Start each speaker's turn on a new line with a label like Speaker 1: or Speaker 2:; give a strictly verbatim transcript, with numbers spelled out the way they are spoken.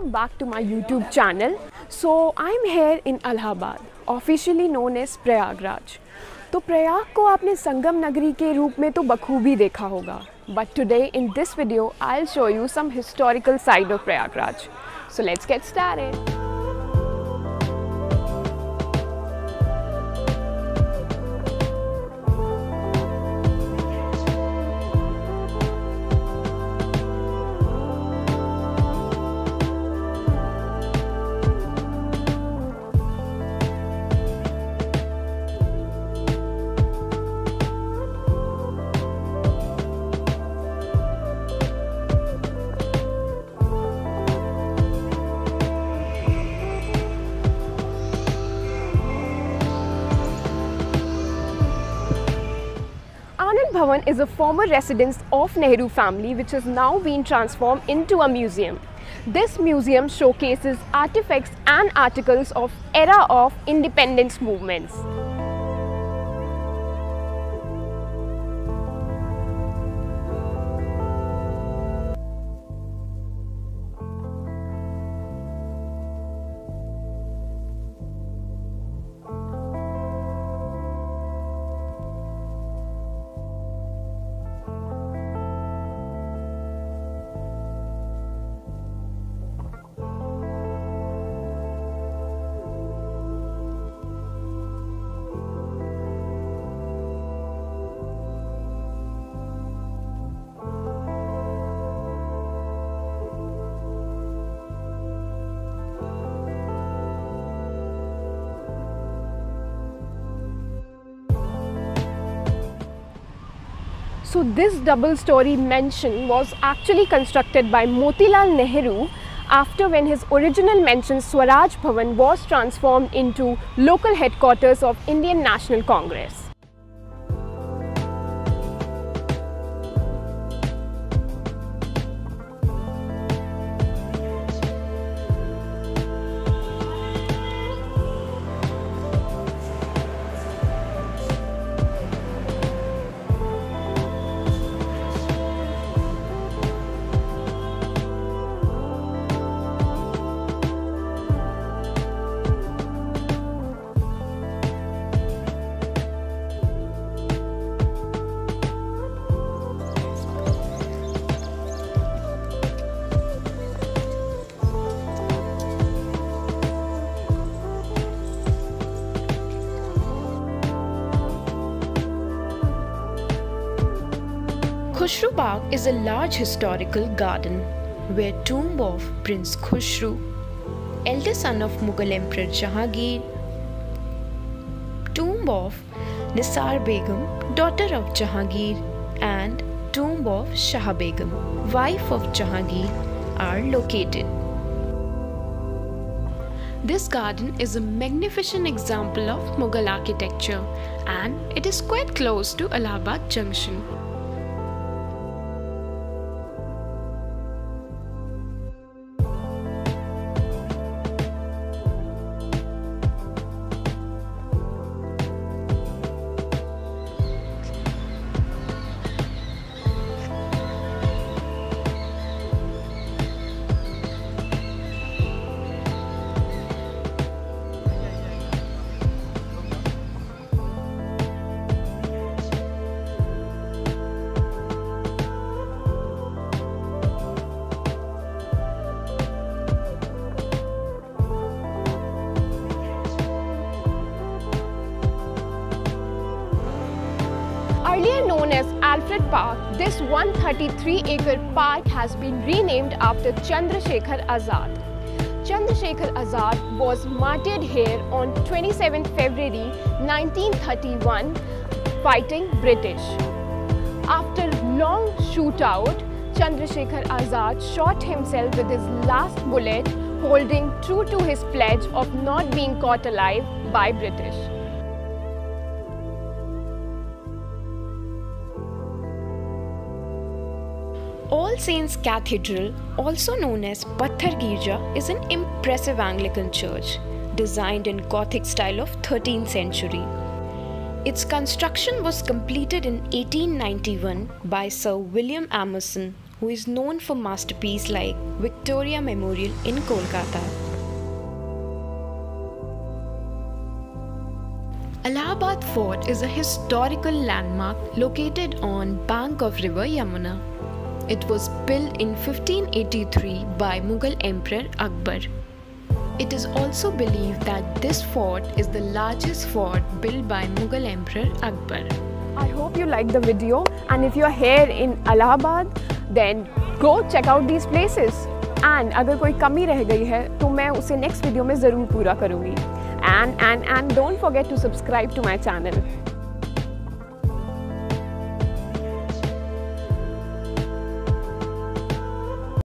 Speaker 1: welcome back to my YouTube channel. So I'm here in Allahabad, officially known as Prayagraj. तो प्रयाग को आपने संगम नगरी के रूप में तो बखूबी देखा होगा. But today in this video I'll show you some historical side of Prayagraj. So let's get started. Bhavan is a former residence of Nehru family which has now been transformed into a museum. This museum showcases artifacts and articles of era of independence movements. So this double-story mansion was actually constructed by Motilal Nehru after when his original mansion Swaraj Bhavan was transformed into local headquarters of Indian National Congress.
Speaker 2: Khushru Bagh is a large historical garden where tomb of Prince Khushru, elder son of Mughal Emperor Jahangir, tomb of Nisar Begum, daughter of Jahangir, and tomb of Shah Begum, wife of Jahangir, are located. This garden is a magnificent example of Mughal architecture and it is quite close to Allahabad Junction.
Speaker 1: Earlier known as Alfred Park, this one hundred thirty-three acre park has been renamed after Chandrasekhar Azad. Chandrasekhar Azad was martyred here on twenty-seventh February nineteen thirty-one fighting British. After long shootout, Chandrasekhar Azad shot himself with his last bullet, holding true to his pledge of not being caught alive by British.
Speaker 2: All Saints Cathedral, also known as Patthar Girja, is an impressive Anglican church designed in Gothic style of thirteenth century. Its construction was completed in eighteen ninety-one by Sir William Amerson, who is known for masterpieces like Victoria Memorial in Kolkata. Allahabad Fort is a historical landmark located on bank of river Yamuna. It was built in fifteen eighty-three by Mughal Emperor Akbar. It is also believed that this fort is the largest fort built by Mughal Emperor Akbar.
Speaker 1: I hope you liked the video, and if you are here in Allahabad, then go check out these places. And अगर कोई कमी रह गई है तो मैं उसे next video में ज़रूर पूरा करूँगी. And and and don't forget to subscribe to my channel.